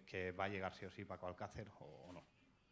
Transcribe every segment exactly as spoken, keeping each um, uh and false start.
que va a llegar sí o sí Paco Alcácer o, o no?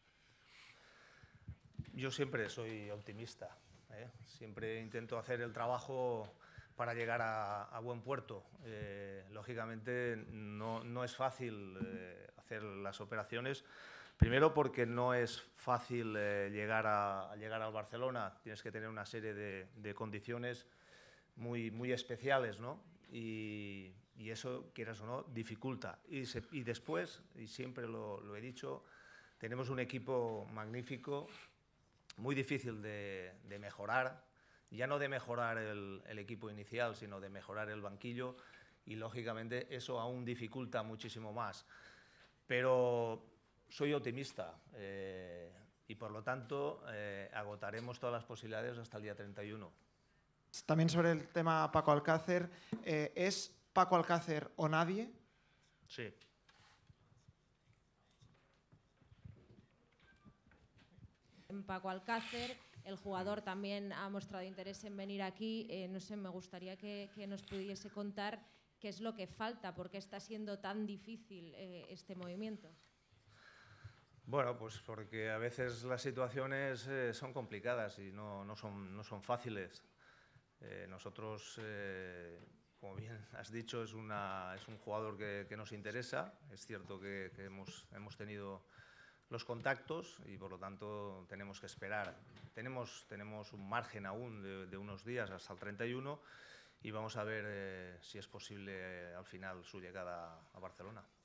Yo siempre soy optimista, ¿eh? Siempre intento hacer el trabajo para llegar a, a buen puerto. Eh, lógicamente no, no es fácil eh, hacer las operaciones, primero porque no es fácil eh, llegar, a, a llegar al Barcelona, tienes que tener una serie de, de condiciones muy, muy especiales, ¿no? Y, y eso, quieras o no, dificulta. Y, se, y después, y siempre lo, lo he dicho, tenemos un equipo magnífico, muy difícil de, de mejorar, ya no de mejorar el, el equipo inicial, sino de mejorar el banquillo, y lógicamente eso aún dificulta muchísimo más. Pero soy optimista eh, y por lo tanto eh, agotaremos todas las posibilidades hasta el día treinta y uno. También sobre el tema Paco Alcácer, eh, ¿es Paco Alcácer o nadie? Sí. Paco Alcácer, el jugador también ha mostrado interés en venir aquí. Eh, no sé, me gustaría que, que nos pudiese contar qué es lo que falta, por qué está siendo tan difícil eh, este movimiento. Bueno, pues porque a veces las situaciones eh, son complicadas y no, no, son, no son fáciles. Eh, nosotros, eh, como bien has dicho, es, una, es un jugador que, que nos interesa. Es cierto que, que hemos, hemos tenido los contactos y por lo tanto tenemos que esperar. Tenemos, tenemos un margen aún de, de unos días hasta el treinta y uno y vamos a ver eh, si es posible eh, al final su llegada a Barcelona.